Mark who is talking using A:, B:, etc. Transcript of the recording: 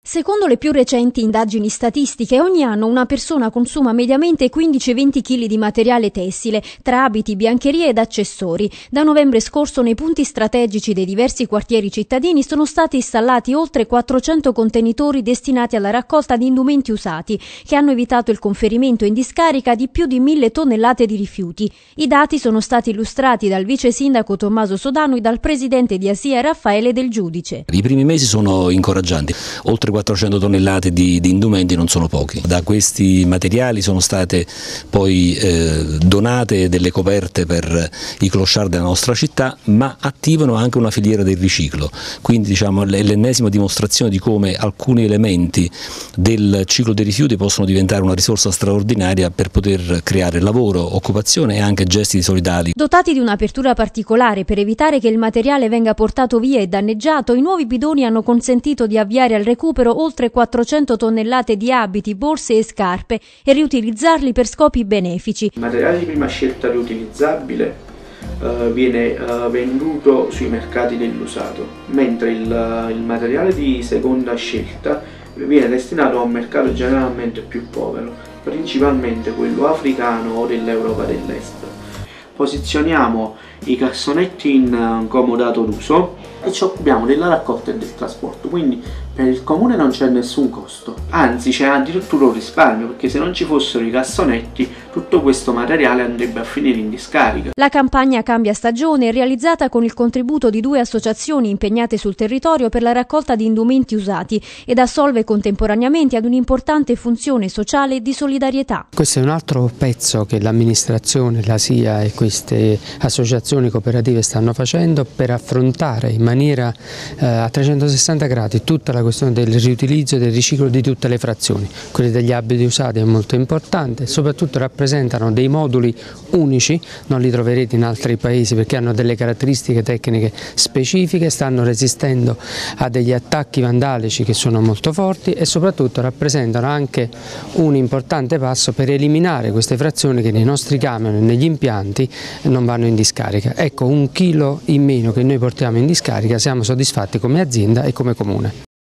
A: Secondo le più recenti indagini statistiche, ogni anno una persona consuma mediamente 15-20 kg di materiale tessile, tra abiti, biancherie ed accessori. Da novembre scorso nei punti strategici dei diversi quartieri cittadini sono stati installati oltre 400 contenitori destinati alla raccolta di indumenti usati, che hanno evitato il conferimento in discarica di più di 1000 tonnellate di rifiuti. I dati sono stati illustrati dal vice sindaco Tommaso Sodano e dal presidente di Asia Raffaele Del Giudice.
B: I primi mesi sono incoraggianti, oltre 400 tonnellate di indumenti non sono pochi. Da questi materiali sono state poi donate delle coperte per i clochard della nostra città, ma attivano anche una filiera del riciclo, quindi diciamo è l'ennesima dimostrazione di come alcuni elementi del ciclo dei rifiuti possono diventare una risorsa straordinaria per poter creare lavoro, occupazione e anche gesti solidali.
A: Dotati di un'apertura particolare per evitare che il materiale venga portato via e danneggiato, i nuovi bidoni hanno consentito di avviare al recupero oltre 400 tonnellate di abiti, borse e scarpe e riutilizzarli per scopi benefici.
C: Il materiale di prima scelta riutilizzabile viene venduto sui mercati dell'usato, mentre il materiale di seconda scelta viene destinato a un mercato generalmente più povero, principalmente quello africano o dell'Europa dell'Est. Posizioniamo i cassonetti in comodato d'uso e ci occupiamo della raccolta e del trasporto, quindi per il comune non c'è nessun costo, anzi c'è addirittura un risparmio, perché se non ci fossero i cassonetti tutto questo materiale andrebbe a finire in discarica.
A: La campagna Cambia Stagione è realizzata con il contributo di 2 associazioni impegnate sul territorio per la raccolta di indumenti usati ed assolve contemporaneamente ad un'importante funzione sociale e di solidarietà.
D: Questo è un altro pezzo che l'amministrazione, la SIA e queste associazioni cooperative stanno facendo per affrontare in maniera a 360 gradi tutta la questione del riutilizzo e del riciclo di tutte le frazioni. Quelli degli abiti usati è molto importante, soprattutto rappresentano dei moduli unici, non li troverete in altri paesi perché hanno delle caratteristiche tecniche specifiche, stanno resistendo a degli attacchi vandalici che sono molto forti e soprattutto rappresentano anche un importante passo per eliminare queste frazioni che nei nostri camion e negli impianti non vanno in discarica. Ecco, 1 chilo in meno che noi portiamo in discarica, siamo soddisfatti come azienda e come comune.